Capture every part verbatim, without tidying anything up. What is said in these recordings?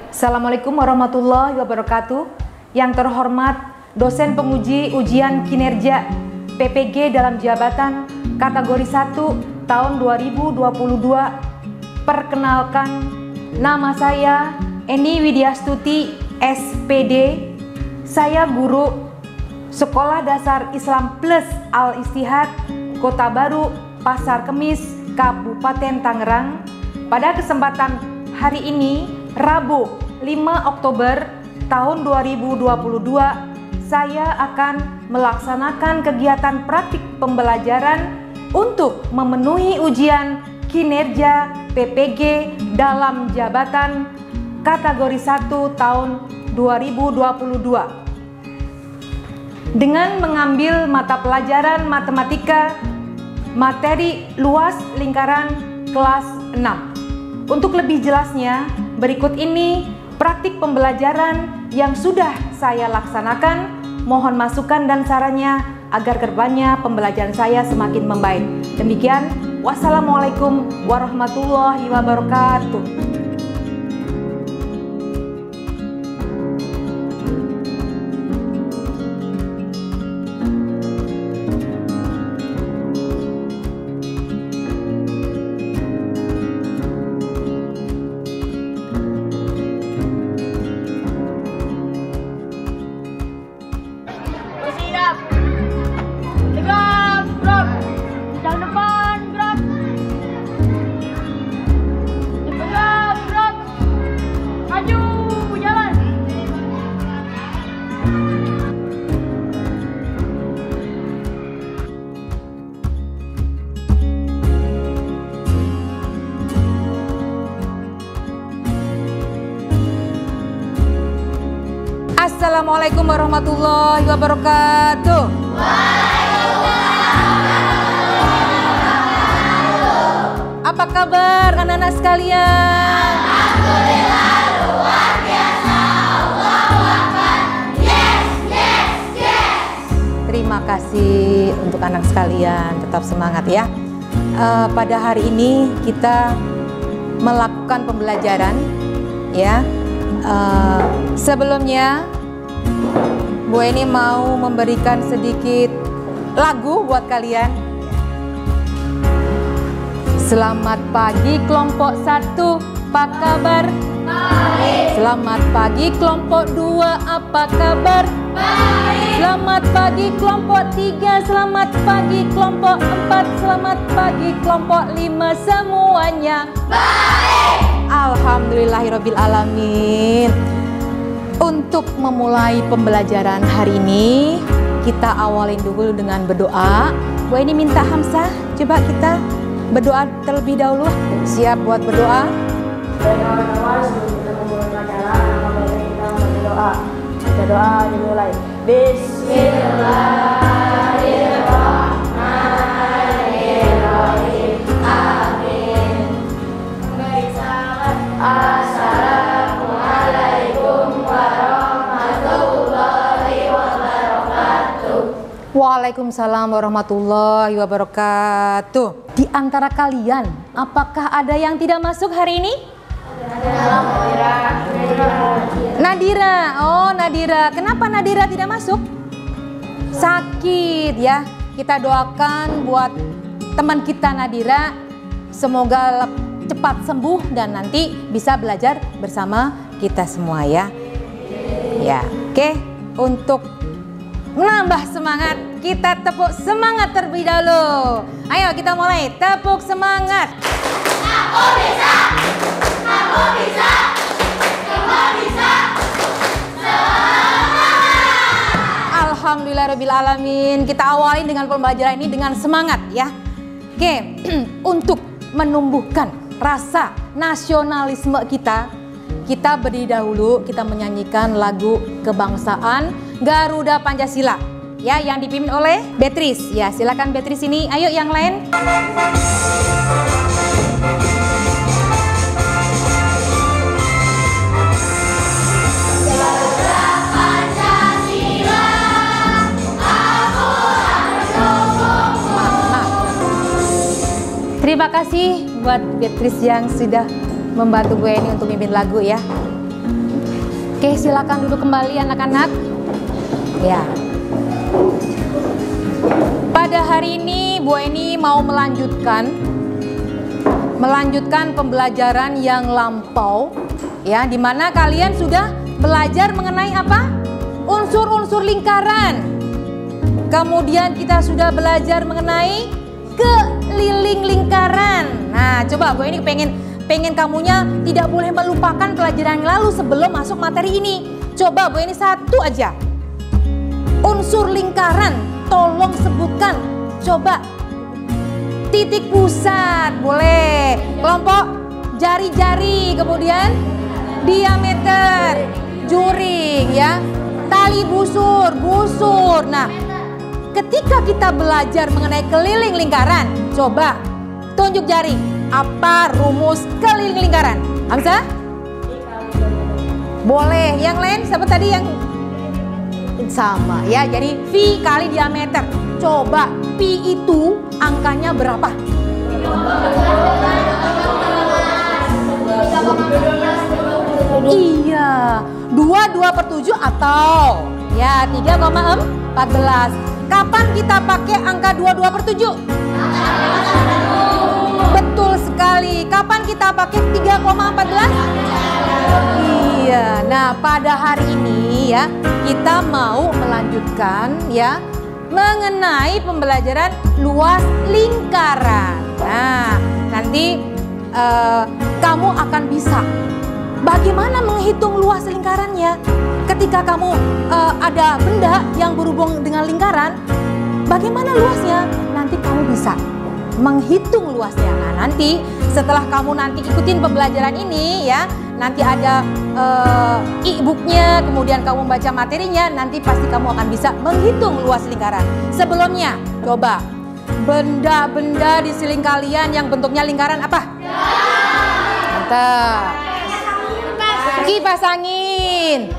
Assalamualaikum warahmatullahi wabarakatuh. Yang terhormat dosen penguji ujian kinerja P P G dalam jabatan kategori satu tahun dua ribu dua puluh dua. Perkenalkan, nama saya Eni Widyastuti S P D. Saya guru Sekolah Dasar Islam Plus Al-Istihad, Kota Baru, Pasar Kemis, Kabupaten Tangerang. Pada kesempatan hari ini, Rabu lima Oktober tahun dua ribu dua puluh dua, saya akan melaksanakan kegiatan praktik pembelajaran untuk memenuhi ujian kinerja P P G dalam jabatan kategori satu tahun dua ribu dua puluh dua. Dengan mengambil mata pelajaran matematika materi luas lingkaran kelas enam. Untuk lebih jelasnya, berikut ini praktik pembelajaran yang sudah saya laksanakan. Mohon masukan dan sarannya agar kedepannya pembelajaran saya semakin membaik. Demikian, wassalamualaikum warahmatullahi wabarakatuh. Assalamualaikum warahmatullahi wabarakatuh. Apa kabar anak-anak sekalian? Alhamdulillah luar biasa. Allahu Akbar. Yes, yes, yes. Terima kasih untuk anak sekalian, tetap semangat ya. Uh, pada hari ini kita melakukan pembelajaran ya. Uh, sebelumnya Bu Eni mau memberikan sedikit lagu buat kalian. Selamat pagi kelompok satu, apa kabar? Baik. Selamat pagi kelompok dua, apa kabar? Baik. Selamat pagi kelompok tiga, selamat pagi kelompok empat, selamat pagi kelompok lima, semuanya baik. Alhamdulillahirabbil alamin. Untuk memulai pembelajaran hari ini, kita awalin dulu dengan berdoa. Bu Eni minta Hamzah, coba kita berdoa terlebih dahulu. Siap buat berdoa? Pertama-tama sebelum kita memulai pelajaran, maka baiknya kita berdoa. Kita doa dimulai. Bismillahirrahmanirrahim. Amin. Baik, selamat. Assalamualaikum warahmatullahi wabarakatuh. Waalaikumsalam warahmatullahi wabarakatuh. Di antara kalian, apakah ada yang tidak masuk hari ini? Nadira. Oh, Nadira. Kenapa Nadira tidak masuk? Sakit ya. Kita doakan buat teman kita Nadira, semoga cepat sembuh dan nanti bisa belajar bersama kita semua ya. Ya, oke. Untuk menambah semangat, kita tepuk semangat terlebih dahulu. Ayo kita mulai, tepuk semangat. Aku bisa, aku bisa, semua bisa. Semangat. Alhamdulillahirabbil alamin. Kita awali dengan pembelajaran ini dengan semangat ya. Oke, untuk menumbuhkan rasa nasionalisme kita, kita berdiri dahulu, kita menyanyikan lagu kebangsaan Garuda Pancasila ya, yang dipimpin oleh Beatrice. Ya, silakan Beatrice ini. Ayo yang lain. Terima kasih buat Beatrice yang sudah membantu gue ini untuk mimpin lagu ya. Oke, silakan duduk kembali anak-anak. Ya. Pada hari ini Bu Eni mau melanjutkan melanjutkan pembelajaran yang lampau, ya, di mana kalian sudah belajar mengenai apa? Unsur-unsur lingkaran. Kemudian kita sudah belajar mengenai keliling lingkaran. Nah, coba Bu Eni pengen pengen kamunya tidak boleh melupakan pelajaran yang lalu sebelum masuk materi ini. Coba Bu Eni satu aja. Unsur lingkaran, tolong sebutkan. Coba. Titik pusat, boleh. Kelompok jari-jari, kemudian diameter, juring, ya. Tali busur, busur. Nah, ketika kita belajar mengenai keliling lingkaran, coba tunjuk jari. Apa rumus keliling lingkaran? Hamzah? Boleh. Yang lain siapa tadi yang sama, ya? Jadi V kali diameter. Coba Pi itu angkanya berapa? Iya, dua puluh dua per tujuh atau ya tiga koma empat belas. Kapan kita pakai angka dua puluh dua per tujuh? Betul sekali. Kapan kita pakai tiga koma empat belas? Iya. Nah, pada hari ini ya kita mau melanjutkan ya mengenai pembelajaran luas lingkaran. Nah, nanti uh, kamu akan bisa bagaimana menghitung luas lingkarannya. Ketika kamu uh, ada benda yang berhubung dengan lingkaran, bagaimana luasnya? Nanti kamu bisa menghitung luasnya. Nah, nanti setelah kamu nanti ikutin pembelajaran ini ya, nanti ada uh, e-booknya, kemudian kamu baca materinya, nanti pasti kamu akan bisa menghitung luas lingkaran. Sebelumnya, coba benda-benda di sekeliling kalian yang bentuknya lingkaran apa? Mantap. Kipas angin.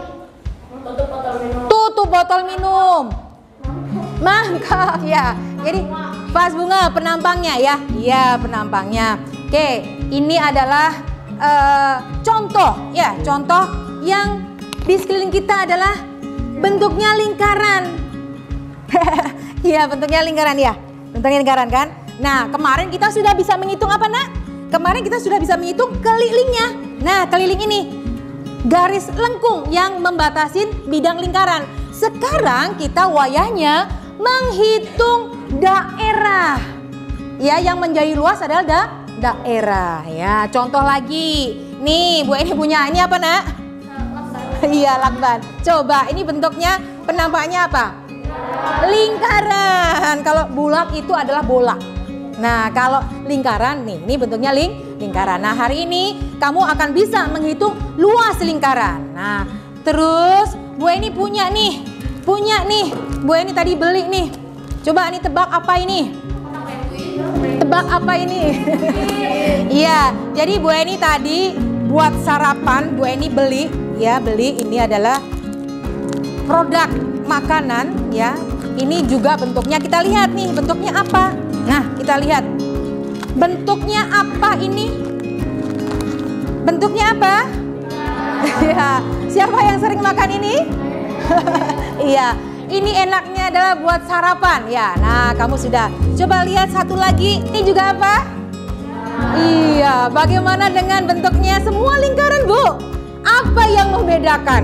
Tutup botol minum. Mangkok, ya. Jadi vas bunga penampangnya ya. Iya, penampangnya. Oke, ini adalah uh, contoh ya, contoh yang di sekeliling kita adalah bentuknya lingkaran. Iya, bentuknya lingkaran ya. Bentuknya lingkaran kan? Nah, kemarin kita sudah bisa menghitung apa, Nak? Kemarin kita sudah bisa menghitung kelilingnya. Nah, keliling ini garis lengkung yang membatasin bidang lingkaran. Sekarang kita wayahnya menghitung daerah. Ya, yang menjadi luas adalah da daerah. Ya, contoh lagi. Nih, Bu Eni punya ini apa, Nak? Iya, lakban. Coba, ini bentuknya penampaknya apa? Lingkaran. Kalau bulat itu adalah bola. Nah, kalau lingkaran nih, ini bentuknya ling lingkaran. Nah, hari ini kamu akan bisa menghitung luas lingkaran. Nah, terus Bu Eni punya nih, punya nih. Bu Eni tadi beli nih. Coba ini tebak apa ini? Tebak apa ini? Iya, jadi Bu Eni tadi buat sarapan, Bu Eni beli, ya beli. Ini adalah produk makanan, ya. Ini juga bentuknya kita lihat nih, bentuknya apa? Nah, kita lihat. Bentuknya apa ini? Bentuknya apa? Ya, siapa yang sering makan ini? Iya, ini enaknya adalah buat sarapan ya. Nah, kamu sudah coba lihat satu lagi. Ini juga apa? Iya, bagaimana dengan bentuknya? Semua lingkaran, Bu. Apa yang membedakan?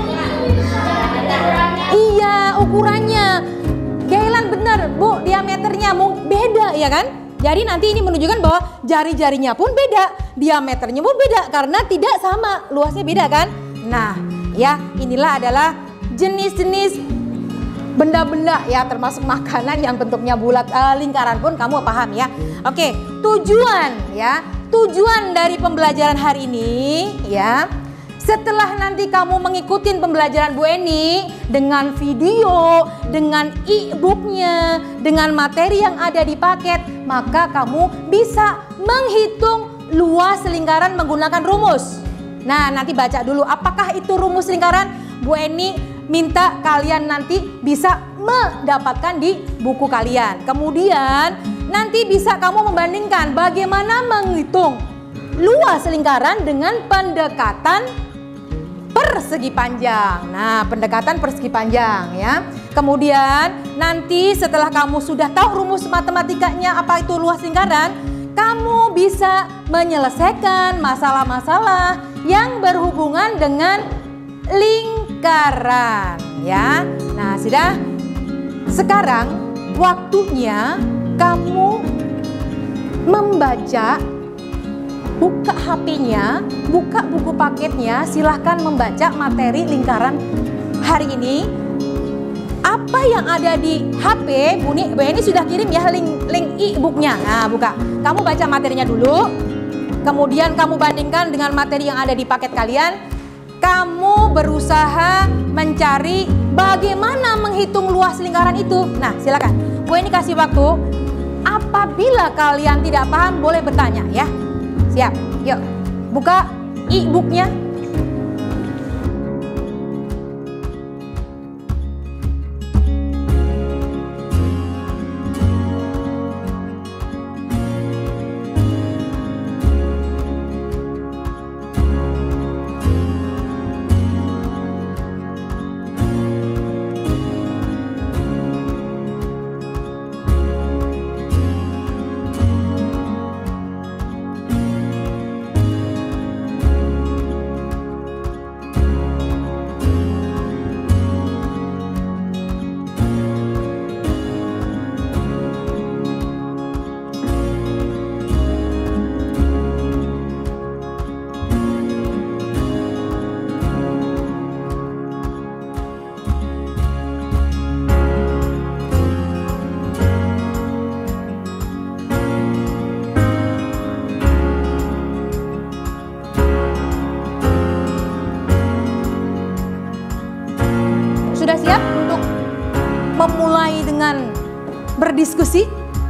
Iya, ukurannya. Gailan benar, Bu, diameternya beda ya kan? Jadi nanti ini menunjukkan bahwa jari-jarinya pun beda, diameternya pun beda karena tidak sama, luasnya beda kan? Nah, ya inilah adalah jenis-jenis benda-benda ya, termasuk makanan yang bentuknya bulat, uh, lingkaran pun kamu paham ya. Oke, tujuan ya, tujuan dari pembelajaran hari ini ya. Setelah nanti kamu mengikuti pembelajaran Bu Eni dengan video, dengan e-booknya, dengan materi yang ada di paket, maka kamu bisa menghitung luas lingkaran menggunakan rumus. Nah, nanti baca dulu apakah itu rumus lingkaran. Bu Eni minta kalian nanti bisa mendapatkan di buku kalian. Kemudian nanti bisa kamu membandingkan bagaimana menghitung luas lingkaran dengan pendekatan per persegi panjang. Nah, pendekatan persegi panjang ya. Kemudian nanti setelah kamu sudah tahu rumus matematikanya apa itu luas lingkaran, kamu bisa menyelesaikan masalah-masalah yang berhubungan dengan lingkaran ya. Nah, sudah. Sekarang waktunya kamu membaca. Buka H P-nya, buka buku paketnya, silahkan membaca materi lingkaran hari ini. Apa yang ada di H P, Bu Eni sudah kirim ya link, link e-booknya. Nah, buka. Kamu baca materinya dulu, kemudian kamu bandingkan dengan materi yang ada di paket kalian. Kamu berusaha mencari bagaimana menghitung luas lingkaran itu. Nah, silakan. Bu Eni kasih waktu. Apabila kalian tidak paham, boleh bertanya ya. Siap, yuk buka e-booknya. Sudah siap untuk memulai dengan berdiskusi?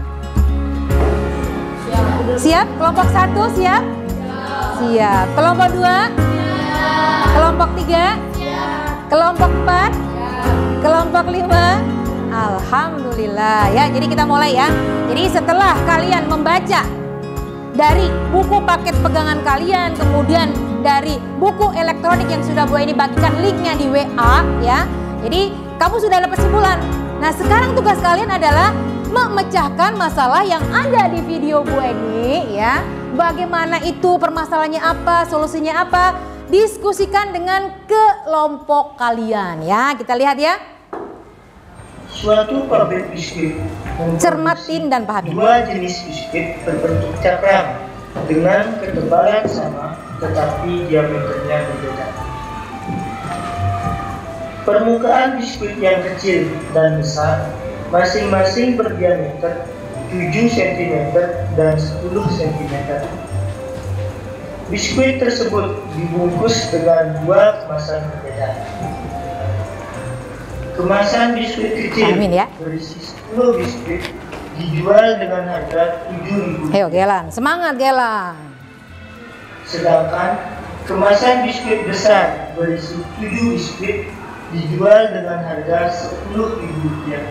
Siap. Siap? Kelompok satu siap? Siap. Kelompok dua? Kelompok tiga? Kelompok empat? Kelompok lima? Alhamdulillah ya. Jadi kita mulai ya. Jadi setelah kalian membaca dari buku paket pegangan kalian, kemudian dari buku elektronik yang sudah Bu Eni bagikan linknya di W A ya. Jadi kamu sudah dapat kesimpulan. Nah, sekarang tugas kalian adalah memecahkan masalah yang ada di video Bu Eni ya. Bagaimana itu, permasalahannya apa, solusinya apa, diskusikan dengan kelompok kalian ya. Kita lihat ya. Suatu pabrik biskuit Cermatin dan pahami. dua jenis biskuit berbentuk cakram dengan ketebalan sama tetapi diameternya berbeda. Permukaan biskuit yang kecil dan besar masing-masing berdiameter tujuh sentimeter dan sepuluh sentimeter. Biskuit tersebut dibungkus dengan dua kemasan berbeda. Kemasan biskuit kecil Amin, ya. berisi sepuluh biskuit dijual dengan harga tujuh ribu rupiah. Ayo Gelang, semangat Gelang. Sedangkan kemasan biskuit besar berisi tujuh biskuit dijual dengan harga sepuluh ribu rupiah.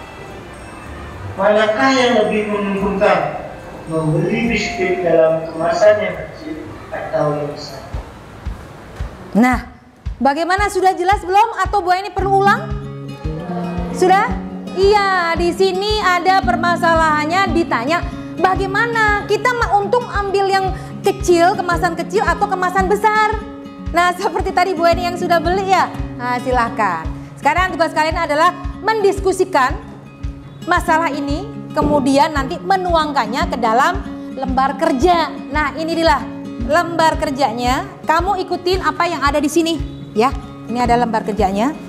Manakah yang lebih menguntungkan, membeli biskuit dalam kemasan yang kecil atau yang besar? Nah, bagaimana, sudah jelas belum atau Bu Eni perlu ulang? Sudah? Iya, di sini ada permasalahannya, ditanya bagaimana kita untung ambil yang kecil, kemasan kecil atau kemasan besar. Nah, seperti tadi Bu Eni yang sudah beli ya. Nah, silahkan. Sekarang tugas kalian adalah mendiskusikan masalah ini, kemudian nanti menuangkannya ke dalam lembar kerja. Nah, ini inilah lembar kerjanya. Kamu ikutin apa yang ada di sini ya. Ini ada lembar kerjanya.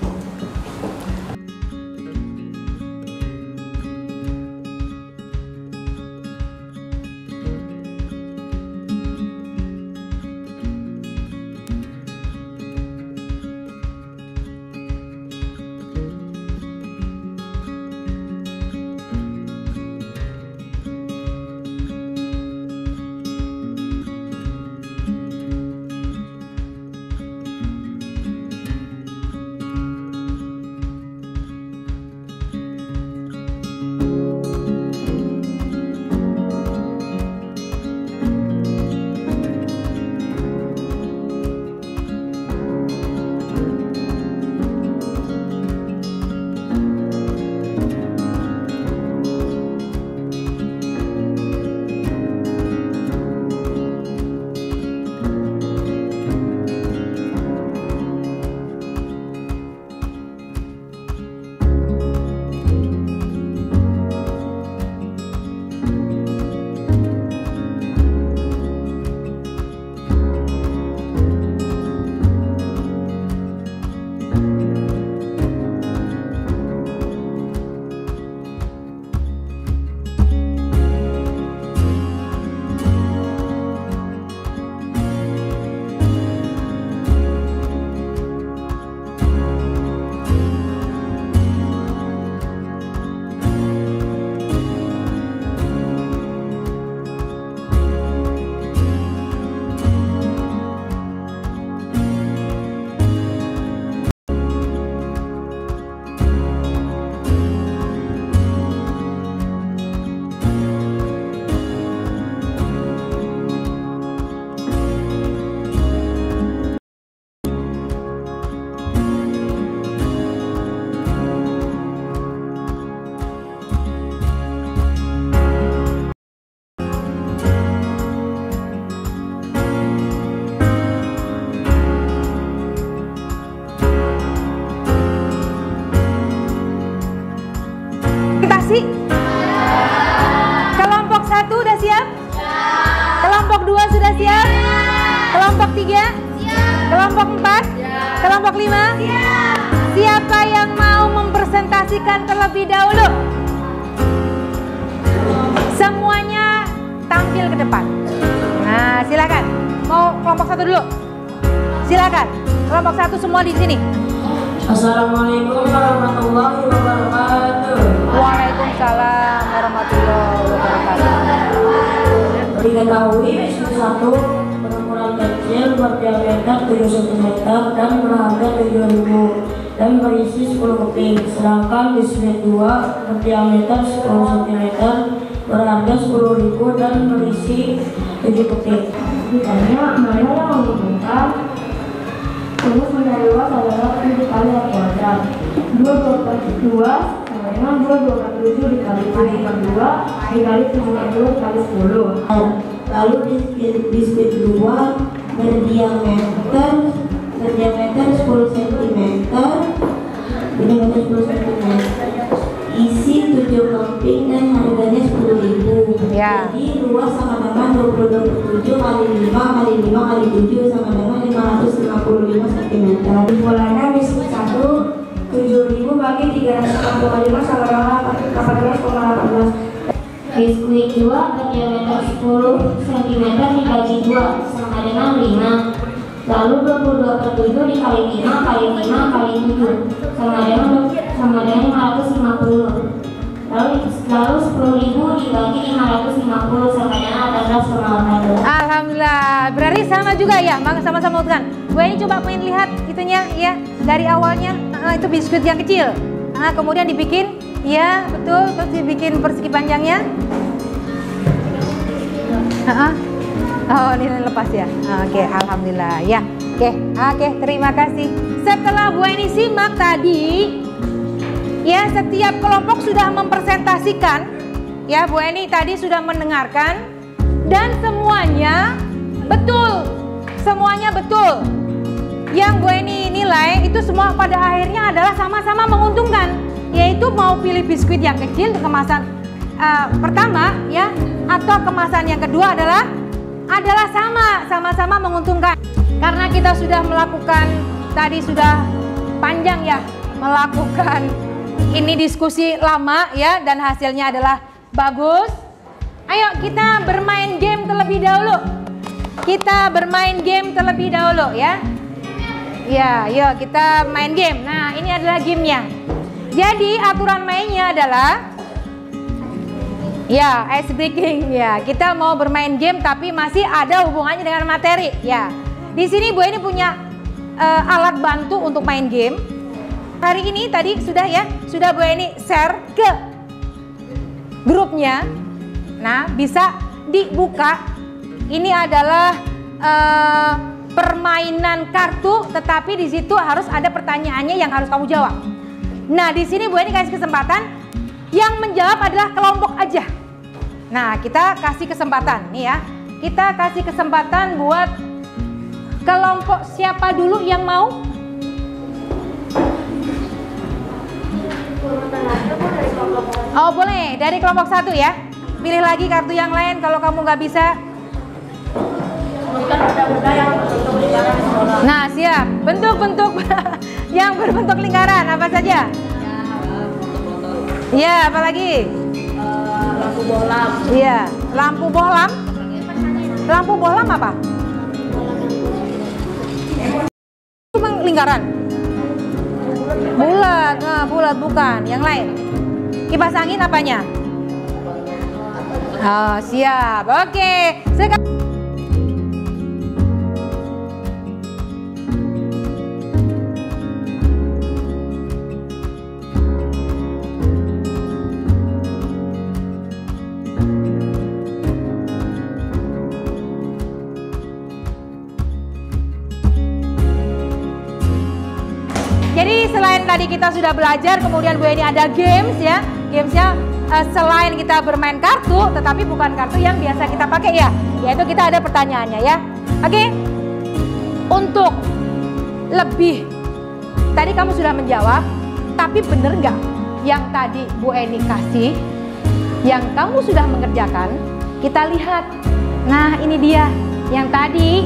kelompok lima? Siap. Siapa yang mau mempresentasikan terlebih dahulu? Semuanya tampil ke depan. Nah, silakan. Mau kelompok satu dulu? Silakan. Kelompok satu semua di sini. Assalamualaikum warahmatullahi wabarakatuh. Waalaikumsalam warahmatullahi wabarakatuh. Diketahui biskuit satu berukuran kecil berdiameter tujuh sentimeter dan berharga tujuh ribu dan berisi sepuluh keping. Sedangkan biskuit dua berdiameter sepuluh sentimeter berharga sepuluh ribu dan berisi tujuh keping. Ditanya mana yang menguntungkan? Rumus mencari luas adalah tujuh kali R kuadrat. Dua dua dua sama dengan dua dua tujuh dikali tujuh per dua dikali tujuh per dua dikali sepuluh. Lalu biskuit biskuit dua berdiameter berdiameter sepuluh sentimeter berdiameter sepuluh sentimeter isi tujuh keping dan harganya sepuluh ribu. Ya. Jadi luas sama dengan dua puluh dua per tujuh kali lima kali lima kali tujuh sama dengan lima ratus lima puluh lima sentimeter. Kumpulannya biskuit satu tujuh ribu bagi tiga ratus enam puluh lima sama dengan delapan belas koma delapan belas. Biskuit dua berdiameter sepuluh sentimeter dibagi dua sama dengan lima. Lalu dua puluh dua per tujuh dikali lima kali lima kali tujuh sama dengan sama dengan lima ratus lima puluh. Lalu lalu sepuluh ribu dibagi lima ratus lima puluh sama dengan delapan belas koma delapan belas. Alhamdulillah. Berarti sama juga ya, sama-sama kan. Gue ini coba pengen lihat itunya ya dari awalnya. Nah, itu biskuit yang kecil. Nah, kemudian dibikin, ya betul, terus dibikin persegi panjangnya. Uh-uh. Oh, ini lepas ya. Oke, alhamdulillah ya. Oke, oke, terima kasih. Setelah Bu Eni simak tadi, ya setiap kelompok sudah mempresentasikan. Ya, Bu Eni tadi sudah mendengarkan dan semuanya betul, semuanya betul. Yang Bu Eni nilai itu semua pada akhirnya adalah sama-sama menguntungkan, yaitu mau pilih biskuit yang kecil kemasan uh, pertama ya, atau kemasan yang kedua adalah adalah sama, sama-sama menguntungkan. Karena kita sudah melakukan tadi sudah panjang ya melakukan ini diskusi lama ya dan hasilnya adalah bagus. Ayo kita bermain game terlebih dahulu. Kita bermain game terlebih dahulu ya. Ya, yuk kita main game. Nah, ini adalah gamenya. Jadi aturan mainnya adalah ya ice breaking ya. Kita mau bermain game tapi masih ada hubungannya dengan materi ya. Di sini Bu Eni punya uh, alat bantu untuk main game. Hari ini tadi sudah ya, sudah Bu Eni share ke grupnya. Nah, bisa dibuka. Ini adalah uh, permainan kartu, tetapi di situ harus ada pertanyaannya yang harus kamu jawab. Nah, di sini Bu Eni kasih kesempatan yang menjawab adalah kelompok aja. Nah, kita kasih kesempatan nih ya. Kita kasih kesempatan buat kelompok siapa dulu yang mau? Oh, boleh dari kelompok satu ya. Pilih lagi kartu yang lain kalau kamu nggak bisa. Nah, siap. Bentuk-bentuk yang berbentuk lingkaran apa saja? Iya, apa lagi? Uh, lampu bohlam. Iya, lampu bohlam. Lampu bohlam apa? Cuma lingkaran. Bulat, nah, bulat bukan. Yang lain. Kipas angin apanya? Oh, siap. Oke. Sekarang jadi selain tadi kita sudah belajar, kemudian Bu Eni ada games ya. Gamesnya uh, selain kita bermain kartu, tetapi bukan kartu yang biasa kita pakai ya. Yaitu kita ada pertanyaannya ya. Oke. Untuk lebih, tadi kamu sudah menjawab, tapi bener nggak yang tadi Bu Eni kasih, yang kamu sudah mengerjakan? Kita lihat. Nah, ini dia yang tadi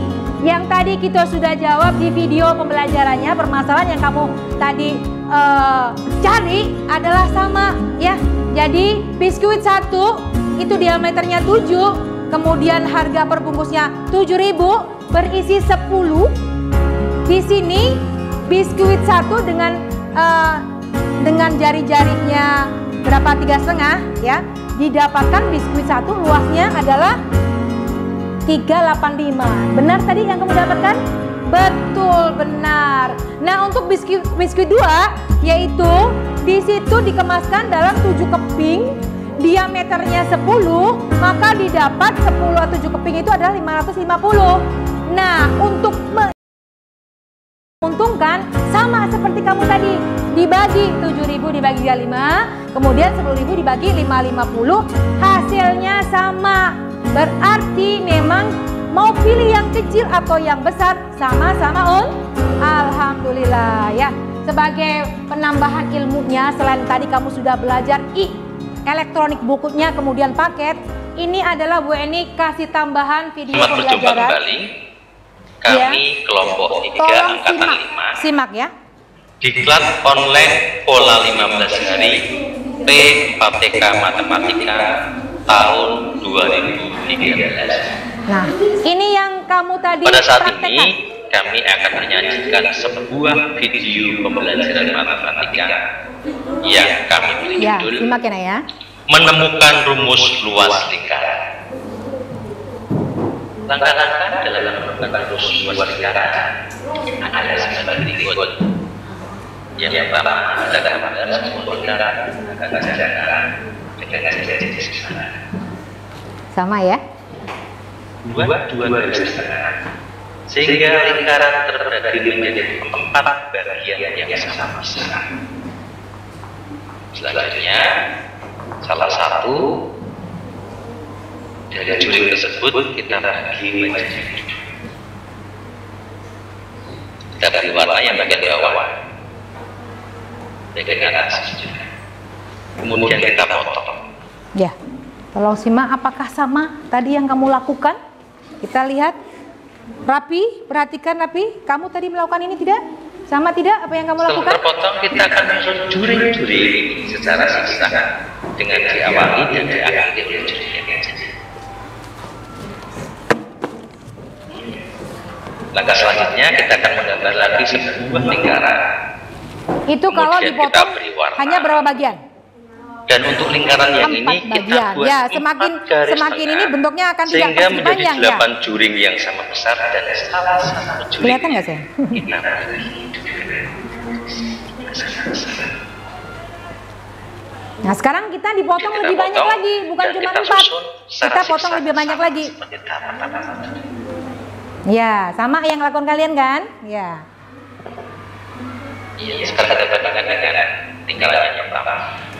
yang tadi kita sudah jawab di video pembelajarannya, permasalahan yang kamu tadi uh, cari adalah sama ya. Jadi biskuit satu itu diameternya tujuh, kemudian harga per bungkusnya tujuh ribu, berisi sepuluh. Di sini biskuit satu dengan uh, dengan jari-jarinya berapa, tiga setengah ya, didapatkan biskuit satu luasnya adalah tiga ratus delapan puluh lima. Benar tadi yang kamu dapatkan? Betul, benar. Nah, untuk biskuit biskuit dua, yaitu di situ dikemaskan dalam tujuh keping, diameternya sepuluh, maka didapat sepuluh atau tujuh keping itu adalah lima ratus lima puluh. Nah, untuk menguntungkan sama seperti kamu tadi, dibagi tujuh ribu dibagi tiga puluh lima, kemudian sepuluh ribu dibagi lima ratus lima puluh, hasilnya sama. Berarti memang mau pilih yang kecil atau yang besar sama-sama un. Alhamdulillah ya. Sebagai penambahan ilmunya, selain tadi kamu sudah belajar i elektronik bukunya, kemudian paket, ini adalah Bu Eni kasih tambahan video Selamat berjumpa pembelajaran. kembali. Kami Ya. kelompok tiga Tolong angkatan simak, lima. simak ya. Diklat online pola lima belas hari P empat T K Matematika tahun dua ribu tiga belas. Nah, ini yang kamu tadi Pada saat praktekkan. ini kami akan menyajikan sebuah video pembelajaran matematika yang kami beri Ya, judul simak ya Nak ya. Menemukan rumus luas lingkaran. Langkah-langkah dalam menemukan rumus luas lingkaran adalah sebagai berikut. Yang pertama, kita harus menggunakan jarak dengan jadi setengah. Sama ya. Buat dua garis setengah, sehingga lingkaran terbagi menjadi empat bagian yang sama besar. Selanjutnya, salah satu dari juring tersebut kita bagi menjadi dua. Kita beri warna yang bagian bawah, bagian atas juga. Kemudian kita potong. Ya. Tolong simak apakah sama tadi yang kamu lakukan? Kita lihat. Rapi, perhatikan Rapi. Kamu tadi melakukan ini tidak? Sama tidak apa yang kamu Setelah lakukan? terpotong, kita akan menyusun juring-juring secara sisa dengan diawali dan diakhiri oleh juring yang jadi. Langkah selanjutnya kita akan menggambar lagi sebuah lingkaran. Itu kalau Kemudian dipotong kita beri warna. hanya berapa bagian? Dan untuk lingkaran yang Empat ini bagian. kita buat Ya, empat semakin garis semakin tengah, ini bentuknya akan tidak sehingga pasti menjadi panjang ya. delapan juring yang sama besar dan salah satu juring Kelihatan nggak sih? kita beri besar-besar. Nah, sekarang kita dipotong Kita lebih banyak potong lagi, bukan dan cuma kita empat. susun secara Kita potong zigzag lebih banyak sama lagi. seperti tahapan-tahapan tadi. Ya, sama yang lakukan kalian kan? Ya. Iya, sekarang kita bandingkan dengan lingkaran yang pertama.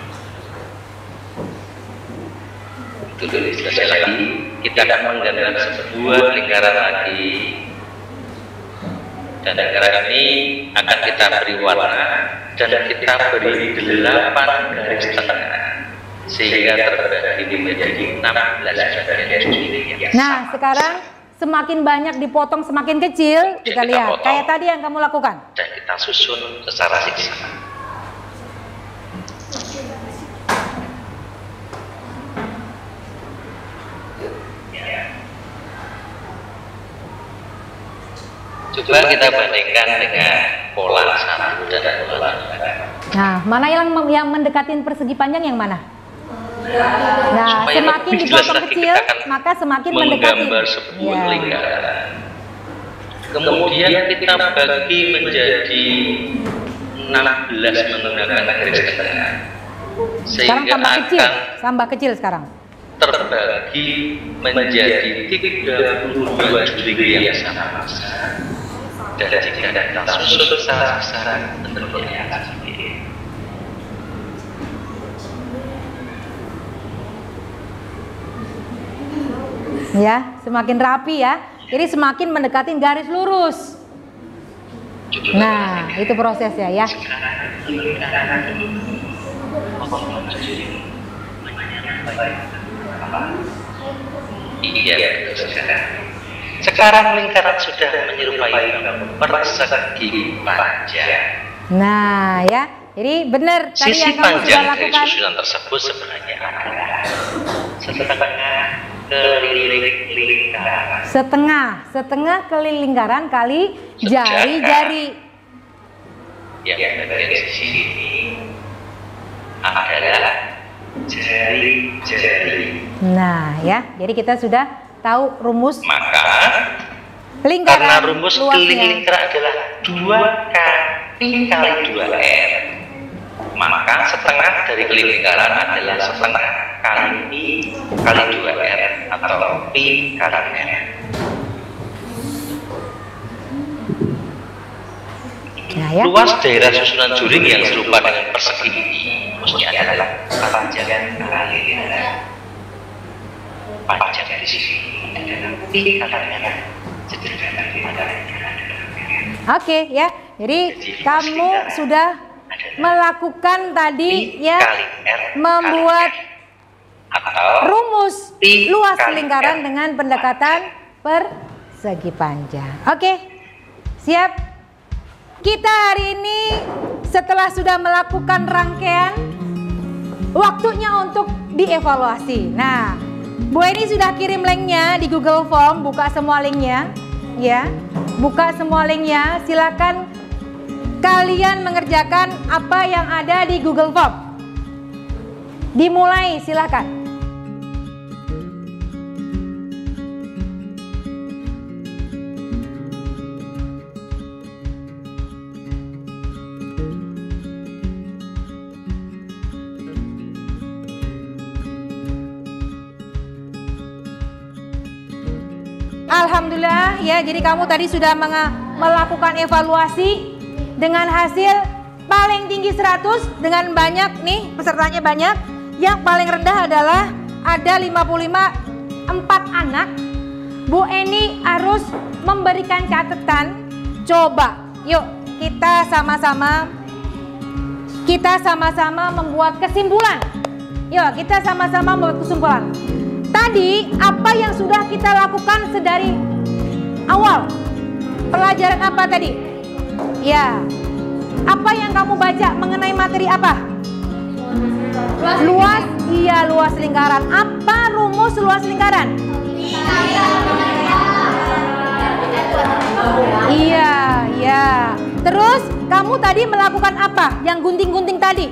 Itu dulu selesai lagi. Kita akan menggambarkan sebuah lingkaran lagi. Dan lingkaran ini akan kita beri warna dan kita beri delapan garis tengah sehingga terbagi menjadi enam belas bagian juring yang Nah, sama. sekarang semakin banyak dipotong semakin kecil. Kemudian Kita kita lihat potong. kayak tadi yang kamu lakukan. Dan kita susun secara zigzag. Coba kita bandingkan dengan pola satu dan pola dua. Nah, mana yang yang mendekatin persegi panjang yang mana? Nah, Supaya semakin lebih jelas dipotong lagi, kecil, kita akan maka semakin mendekati. menggambar sebuah Ya. lingkaran. Kemudian kita bagi menjadi enam belas menggunakan garis tengah. Sekarang Sehingga tambah kecil, akan tambah kecil sekarang. terbagi menjadi tiga puluh dua juring yang sama besar. Dan jika kita susun secara besar, bentuknya akan seperti ini. Ya, semakin rapi ya. Jadi semakin mendekatin garis lurus. Nah, itu prosesnya ya. Iya, betul sekali. Sekarang lingkaran sudah menyerupai persegi panjang. Nah ya, jadi benar tadi Sisi yang kamu sudah panjang dari lakukan. susunan tersebut sebenarnya adalah setengah keliling lingkaran. Setengah, setengah keliling lingkaran kali jari-jari. Yang bagian sisi ini adalah jari-jari. Nah ya, jadi kita sudah tahu rumus Maka lingkaran karena rumus keliling luasnya. lingkaran adalah dua kali kali dua R, maka setengah dari keliling lingkaran adalah setengah kali pi kali dua R atau pi kali R. Nah ya, Luas daerah susunan juring yang serupa dengan persegi ini rumusnya adalah panjang kali lingkaran. Panjang dari sini adalah pi kali R. oke ya. Jadi kamu sudah melakukan tadi ya membuat rumus luas lingkaran dengan pendekatan persegi panjang. Oke, siap? Kita hari ini setelah sudah melakukan rangkaian, waktunya untuk dievaluasi. Nah, Bu Eni sudah kirim linknya di Google Form, buka semua linknya, ya, buka semua linknya. Silakan kalian mengerjakan apa yang ada di Google Form. Dimulai, silakan. Alhamdulillah ya, jadi kamu tadi sudah melakukan evaluasi dengan hasil paling tinggi seratus dengan banyak nih, pesertanya banyak. Yang paling rendah adalah ada lima puluh lima, empat anak. Bu Eni harus memberikan catatan. Coba, yuk kita sama-sama kita sama-sama membuat kesimpulan. Yuk kita sama-sama membuat kesimpulan. Tadi apa yang sudah kita lakukan sedari awal? Pelajaran apa tadi? Ya. Apa yang kamu baca mengenai materi apa? Luas, iya luas lingkaran. Apa rumus luas lingkaran? Iya, iya. Terus kamu tadi melakukan apa? Yang gunting-gunting tadi?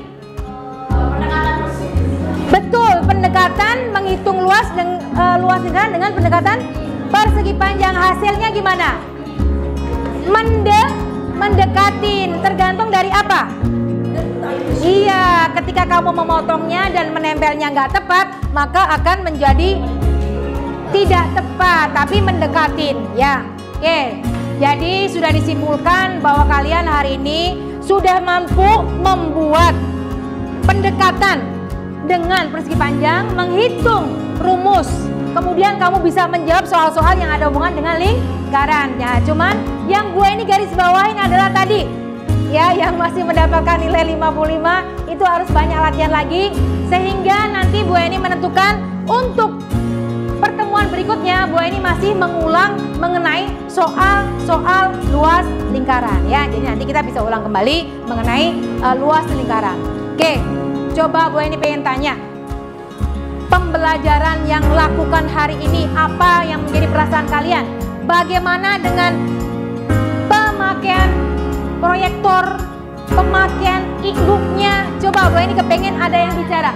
Betul, pendekatan menghitung luas dengan uh, luas lingkaran dengan pendekatan persegi panjang. Hasilnya gimana? Mende mendekatin, tergantung dari apa? Iya, ketika kamu memotongnya dan menempelnya nggak tepat, maka akan menjadi tidak tepat, tapi mendekatin, ya. Oke, jadi sudah disimpulkan bahwa kalian hari ini sudah mampu membuat pendekatan dengan persegi panjang, menghitung rumus, kemudian kamu bisa menjawab soal-soal yang ada hubungan dengan lingkaran. Ya, cuman yang gue ini garis bawahin adalah tadi, ya, yang masih mendapatkan nilai lima puluh lima itu harus banyak latihan lagi, sehingga nanti Bu Eni menentukan untuk pertemuan berikutnya Bu Eni masih mengulang mengenai soal-soal luas lingkaran, ya. Jadi nanti kita bisa ulang kembali mengenai uh, luas lingkaran. Oke. Coba Bu Eni pengen tanya, pembelajaran yang lakukan hari ini apa yang menjadi perasaan kalian? Bagaimana dengan pemakaian proyektor, pemakaian e-booknya? Coba Bu Eni kepengen ada yang bicara.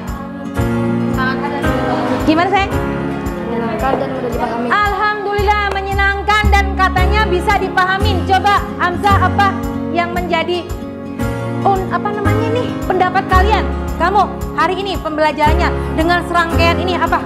Gimana sayang? Menyenangkan dan mudah dipahami. Alhamdulillah menyenangkan dan katanya bisa dipahamin. Coba Hamzah, apa yang menjadi un, apa namanya nih pendapat kalian? Kamu hari ini pembelajarannya dengan serangkaian ini apa?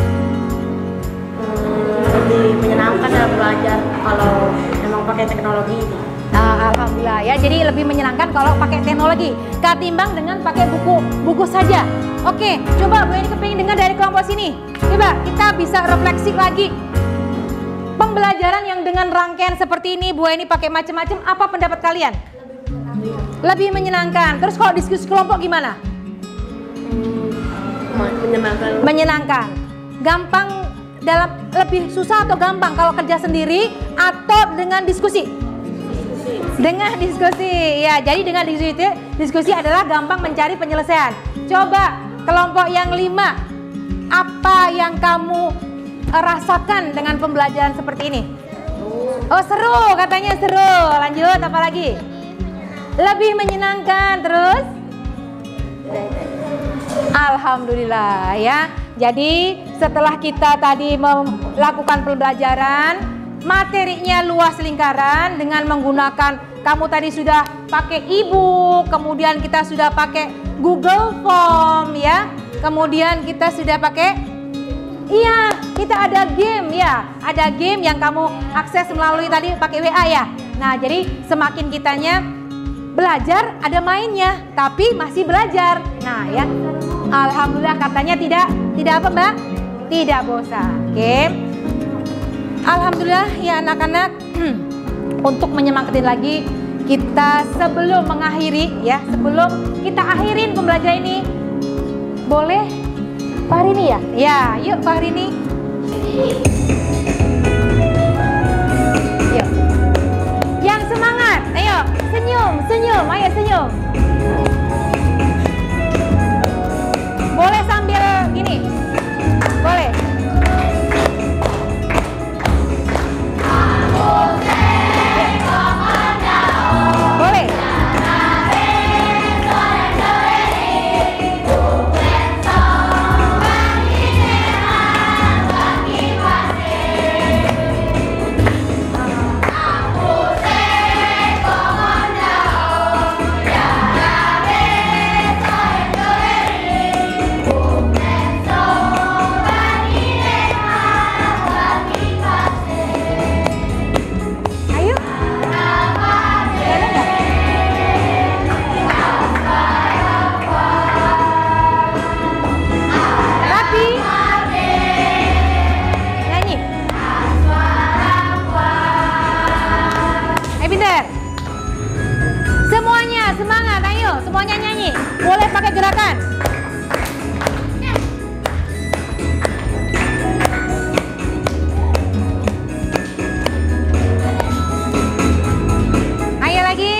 Hmm, lebih menyenangkan dalam belajar kalau memang pakai teknologi. Nah, alhamdulillah ya, jadi lebih menyenangkan kalau pakai teknologi ketimbang dengan pakai buku buku saja. Oke, coba Bu Eni kepingin dengar dari kelompok sini. Coba kita bisa refleksi lagi. Pembelajaran yang dengan rangkaian seperti ini Bu Eni pakai macam-macam, apa pendapat kalian? Lebih menyenangkan. Terus kalau diskusi kelompok gimana? Menyenangkan. Menyenangkan. Gampang dalam lebih susah atau gampang kalau kerja sendiri atau dengan diskusi? Dengan diskusi, ya. Jadi dengan diskusi, diskusi adalah gampang mencari penyelesaian. Coba kelompok yang lima, apa yang kamu rasakan dengan pembelajaran seperti ini? Oh, seru, katanya seru. Lanjut, apa lagi? Lebih menyenangkan, terus? Alhamdulillah, ya. Jadi setelah kita tadi melakukan pembelajaran, materinya luas lingkaran dengan menggunakan, kamu tadi sudah pakai e-book, kemudian kita sudah pakai Google Form, ya. Kemudian kita sudah pakai, iya, kita ada game, ya. Ada game yang kamu akses melalui tadi pakai W A, ya. Nah, jadi semakin kitanya belajar, ada mainnya, tapi masih belajar. Nah, ya, alhamdulillah katanya tidak, tidak apa Mbak? Tidak bosan. Oke. Alhamdulillah ya anak-anak. Untuk menyemangatin lagi kita sebelum mengakhiri, ya, sebelum kita akhirin pembelajaran ini, boleh Pak Rini ya? Ya, yuk Pak Rini. Yuk. Yang semangat, ayo senyum, senyum, ayo senyum. Boleh sambil gini, boleh. Boleh. Semangat, ayo semuanya nyanyi. Boleh pakai gerakan. Ayo lagi.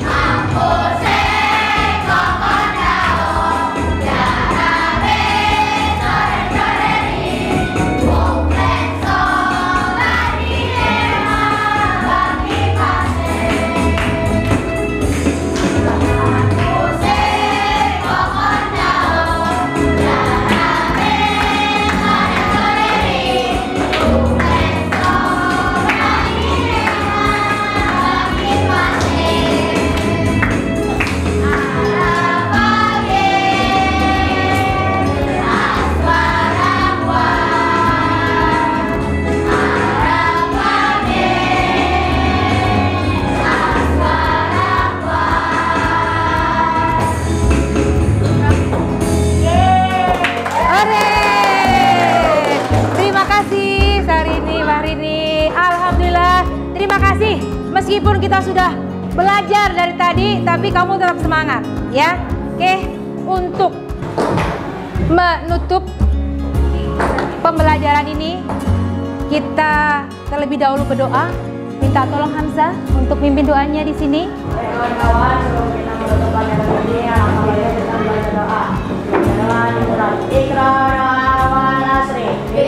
Meskipun kita sudah belajar dari tadi, tapi kamu tetap semangat, ya. Oke, untuk menutup pembelajaran ini, kita terlebih dahulu berdoa. Minta tolong Hamzah untuk mimpin doanya di sini. Kawan-kawan, sebelum kita menutup pelajaran ini, alhamdulillah kita membaca doa. Dengan surat Iqra wal Asri.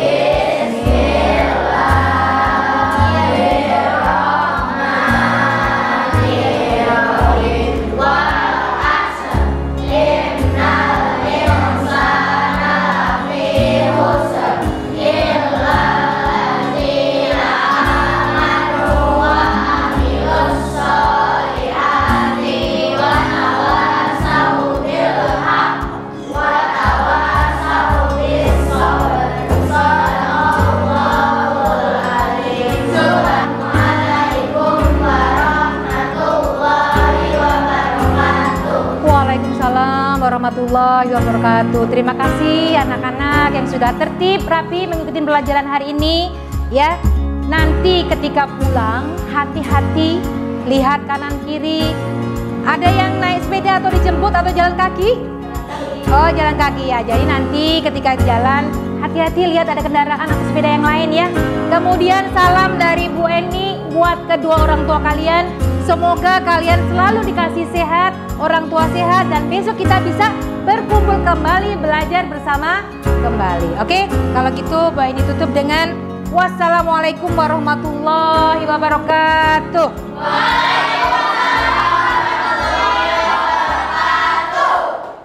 Warahmatullahi wabarakatuh. Terima kasih anak-anak yang sudah tertib, rapi mengikuti pelajaran hari ini, ya. Nanti ketika pulang, hati-hati, lihat kanan kiri. Ada yang naik sepeda atau dijemput atau jalan kaki? Oh, jalan kaki ya. Jadi nanti ketika jalan hati-hati lihat ada kendaraan atau sepeda yang lain ya. Kemudian salam dari Bu Eni buat kedua orang tua kalian. Semoga kalian selalu dikasih sehat, orang tua sehat, dan besok kita bisa berkumpul kembali, belajar bersama kembali. Oke, kalau gitu Bu Eni tutup dengan wassalamualaikum warahmatullahi wabarakatuh.